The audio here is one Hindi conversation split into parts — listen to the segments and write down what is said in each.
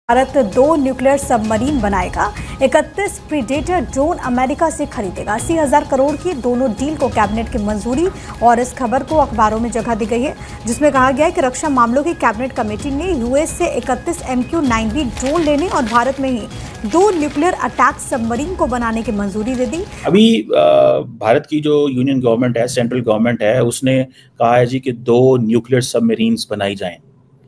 भारत 2 न्यूक्लियर सबमरीन बनाएगा। 31 प्रीडेटर ड्रोन अमेरिका से खरीदेगा। 80,000 करोड़ की दोनों डील को कैबिनेट की मंजूरी। और इस खबर को अखबारों में जगह दी गई है, जिसमें कहा गया है कि रक्षा मामलों की कैबिनेट कमेटी ने यूएस से 31 MQ-9B ड्रोन लेने और भारत में ही 2 न्यूक्लियर अटैक सबमरीन को बनाने की मंजूरी दे दी। अभी भारत की जो यूनियन गवर्नमेंट है, सेंट्रल गवर्नमेंट है, उसने कहा है जी कि 2 न्यूक्लियर सबमरीन्स बनाई जाएं।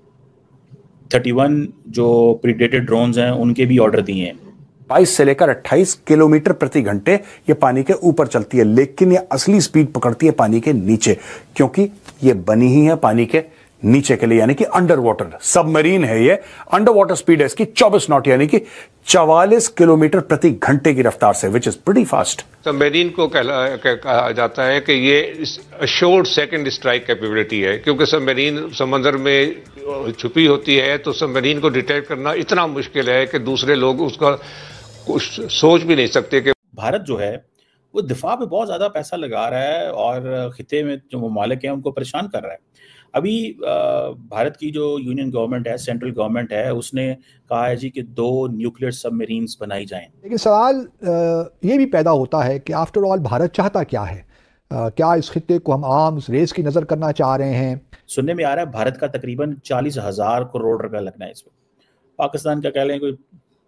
31 जो प्रीडेटर ड्रोन्स हैं उनके भी ऑर्डर दिए हैं। 22 से लेकर 28 किलोमीटर प्रति घंटे ये पानी के ऊपर चलती है, लेकिन ये असली स्पीड पकड़ती है पानी के नीचे, क्योंकि ये बनी ही है पानी के नीचे के लिए, यानी कि अंडर वाटर सबमरीन है ये। अंडर वाटर स्पीड है इसकी 24 नॉट, यानी कि 44 किलोमीटर प्रति घंटे की रफ्तार से, which is pretty fast. Submarine को कहा जाता है कि ये अश्योर्ड सेकंड स्ट्राइक कैपेबिलिटी है, क्योंकि सबमरीन समंदर में छुपी होती है, तो सबमरीन को डिटेक्ट करना इतना मुश्किल है कि दूसरे लोग उसका कुछ सोच भी नहीं सकते। कि भारत जो है वो दिफा पे बहुत ज़्यादा पैसा लगा रहा है और खिते में जो ममालिक हैं उनको परेशान कर रहा है। अभी भारत की जो यूनियन गवर्नमेंट है, सेंट्रल गवर्नमेंट है, उसने कहा है जी कि 2 न्यूक्लियर सबमरीन्स बनाई जाएं। लेकिन सवाल ये भी पैदा होता है कि आफ्टर ऑल भारत चाहता क्या है? क्या इस खित्ते को हम आर्म्स रेस की नज़र करना चाह रहे हैं? सुनने में आ रहा है भारत का तकरीबन 40,000 करोड़ रुपया लगना है इसमें। पाकिस्तान का कह लें कोई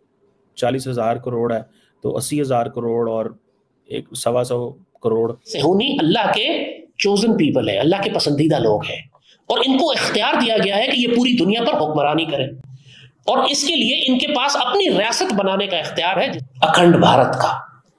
40,000 करोड़ है, तो 80,000 करोड़ और 125 करोड़। सेहूनी अल्लाह के चोजन पीपल है, अल्लाह के पसंदीदा लोग हैं, और इनको इख्तियार दिया गया है कि ये पूरी दुनिया पर हुक्मरानी करें, और इसके लिए इनके पास अपनी रियासत बनाने का इख्तियार है, अखंड भारत का,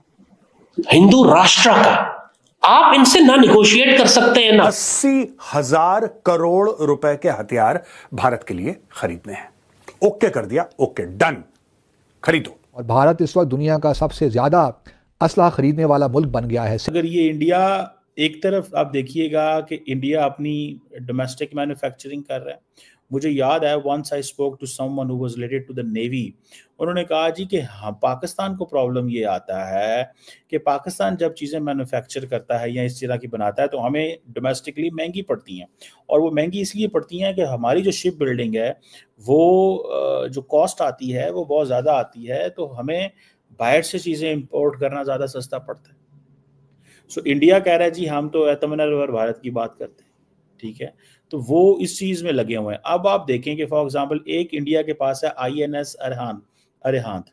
हिंदू राष्ट्र का। आप इनसे ना निगोशिएट कर सकते हैं ना। 80,000 करोड़ रुपए के हथियार भारत के लिए खरीदने हैं। ओके कर दिया, ओके डन, खरीदो। और भारत इस वक्त दुनिया का सबसे ज्यादा असला खरीदने वाला मुल्क बन गया है। अगर ये इंडिया, एक तरफ आप देखिएगा कि इंडिया अपनी डोमेस्टिक मैन्युफैक्चरिंग कर रहा है। मुझे याद है, once I spoke to someone who was related to the navy, उन्होंने कहा जी कि हाँ, पाकिस्तान को प्रॉब्लम ये आता है कि पाकिस्तान जब चीज़ें मैन्युफैक्चर करता है या इस तरह की बनाता है तो हमें डोमेस्टिकली महंगी पड़ती हैं, और वो महंगी इसलिए पड़ती हैं कि हमारी जो शिप बिल्डिंग है वो जो कॉस्ट आती है वो बहुत ज़्यादा आती है, तो हमें बाहर से चीज़ें इंपोर्ट करना ज़्यादा सस्ता पड़ता है। सो इंडिया कह रहा है जी हम तो आत्मनिर्भर भारत की बात करते हैं, ठीक है, तो वो इस चीज़ में लगे हुए हैं। अब आप देखें कि फॉर एग्जांपल एक इंडिया के पास है INS अरिहंत,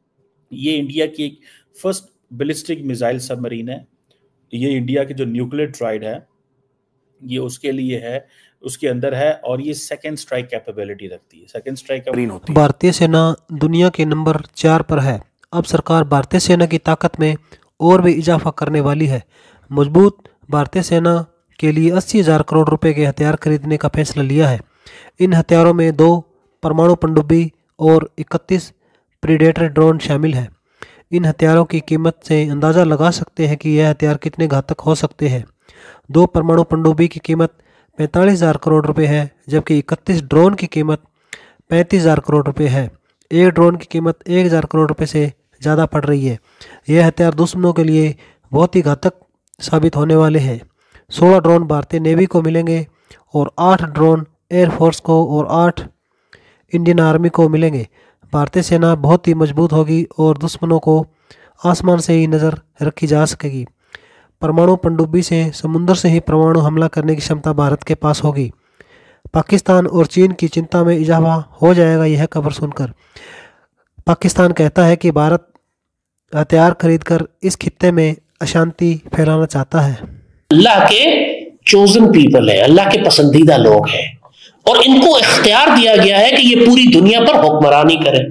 ये इंडिया की एक फर्स्ट बैलिस्टिक मिसाइल सबमरीन है। ये इंडिया के जो न्यूक्लियर ट्राइड है ये उसके लिए है, उसके अंदर है, और ये सेकंड स्ट्राइक कैपेबिलिटी रखती है। सेकंड स्ट्राइक होती है। भारतीय सेना दुनिया के नंबर 4 पर है। अब सरकार भारतीय सेना की ताकत में और भी इजाफा करने वाली है। मजबूत भारतीय सेना के लिए 80,000 करोड़ रुपए के हथियार खरीदने का फैसला लिया है। इन हथियारों में 2 परमाणु पनडुब्बी और 31 प्रीडेटर ड्रोन शामिल हैं। इन हथियारों की कीमत से अंदाज़ा लगा सकते हैं कि यह हथियार कितने घातक हो सकते हैं। 2 परमाणु पनडुब्बी की कीमत 45,000 करोड़ रुपए है, जबकि 31 ड्रोन की कीमत 35,000 करोड़ रुपए है। एक ड्रोन की कीमत 1,000 करोड़ रुपए से ज़्यादा पड़ रही है। यह हथियार दुश्मनों के लिए बहुत ही घातक साबित होने वाले हैं। 16 ड्रोन भारतीय नेवी को मिलेंगे और 8 ड्रोन एयरफोर्स को और 8 इंडियन आर्मी को मिलेंगे। भारतीय सेना बहुत ही मजबूत होगी और दुश्मनों को आसमान से ही नज़र रखी जा सकेगी। परमाणु पनडुब्बी से समुद्र से ही परमाणु हमला करने की क्षमता भारत के पास होगी। पाकिस्तान और चीन की चिंता में इजाफा हो जाएगा। यह खबर सुनकर पाकिस्तान कहता है कि भारत हथियार खरीदकर इस खित्ते में अशांति फैलाना चाहता है। अल्लाह के चोजन पीपल है, अल्लाह के पसंदीदा लोग हैं, और इनको इख्तियार दिया गया है कि ये पूरी दुनिया पर हुक्मरानी करें,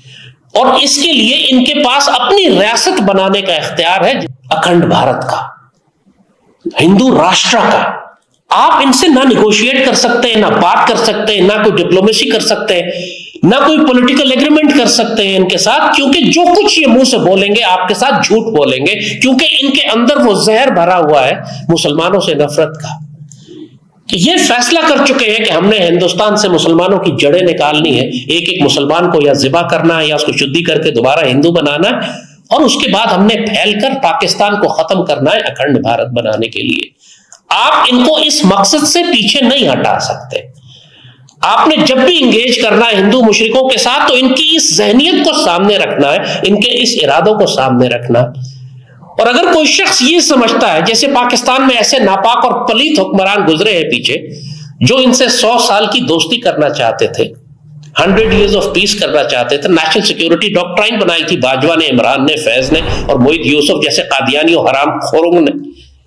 और इसके लिए इनके पास अपनी रियासत बनाने का इख्तियार है, अखंड भारत का, हिंदू राष्ट्र का। आप इनसे ना निगोशिएट कर सकते हैं, ना बात कर सकते हैं, ना कोई डिप्लोमेसी कर सकते हैं, ना कोई पॉलिटिकल एग्रीमेंट कर सकते हैं इनके साथ, क्योंकि जो कुछ ये मुंह से बोलेंगे आपके साथ झूठ बोलेंगे, क्योंकि इनके अंदर वो जहर भरा हुआ है मुसलमानों से नफरत का। ये फैसला कर चुके हैं कि हमने हिंदुस्तान से मुसलमानों की जड़ें निकालनी है, एक एक मुसलमान को या जिबा करना है या उसको शुद्धि करके दोबारा हिंदू बनाना है, और उसके बाद हमने फैलकर पाकिस्तान को खत्म करना है अखंड भारत बनाने के लिए। आप इनको इस मकसद से पीछे नहीं हटा सकते। आपने जब भी इंगेज करना है हिंदू मुशरिकों के साथ, तो इनकी इस जहनियत को सामने रखना है, इनके इस इरादों को सामने रखना है। और अगर कोई शख्स ये समझता है, जैसे पाकिस्तान में ऐसे नापाक और पलीत हुक्मरान गुजरे हैं पीछे, जो इनसे 100 साल की दोस्ती करना चाहते थे, 100 years ऑफ पीस करना चाहते थे, नेशनल सिक्योरिटी डॉक्ट्राइन बनाई थी बाजवा ने, इमरान ने, फैज ने और मोहित यूसुफ जैसे कादियानी और हराम खोरों ने,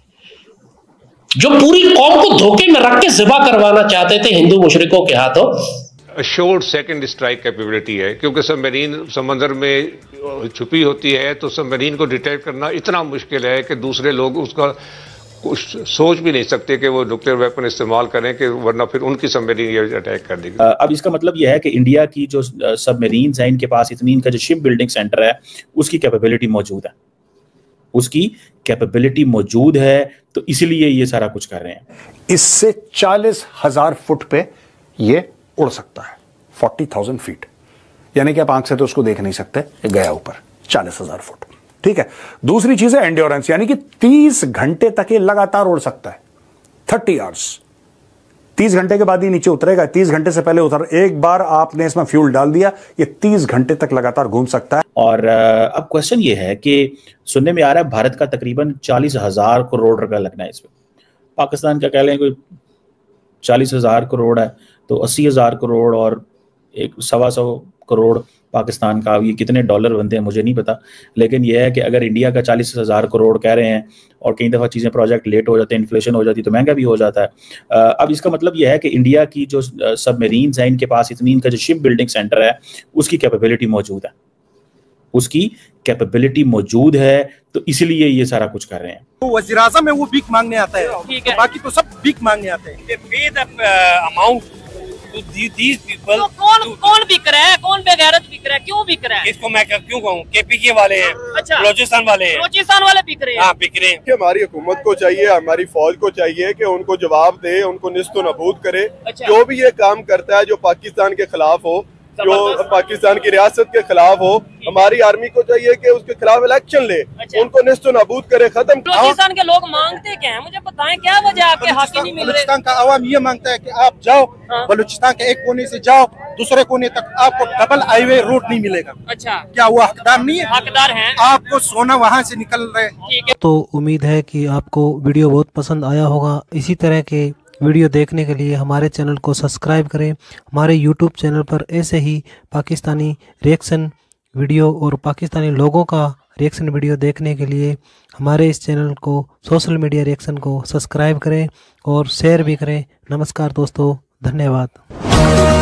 जो पूरी कौम को धोखे में रख के ज़िबा करवाना चाहते थे हिंदू मुशरिकों के हाथों। अश्योर्ड सेकंड स्ट्राइक कैपेबिलिटी है, क्योंकि सबमरीन समंदर में छुपी होती है, तो सबमरीन को डिटेक्ट करना इतना मुश्किल है कि दूसरे लोग उसका कुछ सोच भी नहीं सकते कि वो न्यूक्लियर वेपन इस्तेमाल करें, कि वरना फिर उनकी सबमरीन ये अटैक कर देगी। अब इसका मतलब यह है कि इंडिया की जो सबमरीन्स हैं, इनके पास इतनी, इनका जो शिप बिल्डिंग सेंटर है उसकी कैपेबिलिटी मौजूद है, उसकी कैपेबिलिटी मौजूद है, तो इसलिए ये सारा कुछ कर रहे हैं। इससे 40,000 फुट पे ये उड़ सकता है, 40,000 फीट, यानी कि आप आंख से तो उसको देख नहीं सकते, ये गया ऊपर 40,000 फुट। ठीक है। दूसरी चीज है एंड्योरेंस, यानी कि 30 घंटे तक ये लगातार उड़ सकता है, 30 आवर्स। 30 घंटे के बाद ही नीचे उतरेगा, 30 घंटे से पहले उतर, एक बार आपने इसमें फ्यूल डाल दिया, ये 30 घंटे तक लगातार घूम सकता है। और अब क्वेश्चन ये है कि सुनने में आ रहा है भारत का तकरीबन 40,000 करोड़ रुपया लगना है इसमें। पाकिस्तान का कह लें कोई 40,000 करोड़ है, तो 80,000 करोड़ और 125 करोड़ पाकिस्तान का, ये कितने डॉलर बनते हैं मुझे नहीं पता, लेकिन यह है कि अगर इंडिया का 40,000 करोड़ कह रहे हैं और कई दफ़ा चीज़ें प्रोजेक्ट लेट हो जाते हैं, इन्फ्लेशन हो जाती है तो महंगा भी हो जाता है। अब इसका मतलब यह है कि इंडिया की जो सबमरीन्स हैं, इनके पास इतनी, इनका जो शिप बिल्डिंग सेंटर है उसकी कैपेबिलिटी मौजूद है, उसकी कैपेबिलिटी मौजूद है, तो इसलिए ये सारा कुछ कर रहे हैं। तो वज़ीर-ए-आज़म है वो भीख मांगने आता है, तो बाकी तो सब भीख मांगने आते हैं। अमाउंट these people, तो कौन बिक रहा है, कौन बेगैरत बिक रहा है, क्यों बिक रहा है? इसको मैं क्यों कहूँ, केपीके वाले हैं, अच्छा, बलोचिस्तान वाले हैं, बलोचिस्तान वाले बिक रहे हैं। हाँ बिक रहे हैं। हमारी हुकूमत को चाहिए, हमारी फौज को चाहिए कि उनको जवाब दे, उनको निस्तो नबूद करे। अच्छा। जो भी ये काम करता है जो पाकिस्तान के खिलाफ हो, जो पाकिस्तान की रियासत के खिलाफ हो, हमारी आर्मी को चाहिए कि उसके खिलाफ इलेक्शन ले। अच्छा। उनको निस्तो नाबूद करे, खत्म। बलूचिस्तान के लोग मांगते क्या है, मुझे बताएं, क्या वजह आपके हक नहीं मिल रहे? बलूचिस्तान का आवाम ये मांगता है कि आप जाओ, बलूचिस्तान के एक कोने से जाओ दूसरे कोने तक, आपको डबल हाईवे रोड नहीं मिलेगा। अच्छा, क्या वो हकदार नहीं है? हकदार हैं। आपको सोना वहाँ से निकल रहे। ठीक है। तो उम्मीद है कि आपको वीडियो बहुत पसंद आया होगा। इसी तरह के वीडियो देखने के लिए हमारे चैनल को सब्सक्राइब करें। हमारे यूट्यूब चैनल पर ऐसे ही पाकिस्तानी रिएक्शन वीडियो और पाकिस्तानी लोगों का रिएक्शन वीडियो देखने के लिए हमारे इस चैनल को, सोशल मीडिया रिएक्शन को सब्सक्राइब करें और शेयर भी करें। नमस्कार दोस्तों, धन्यवाद।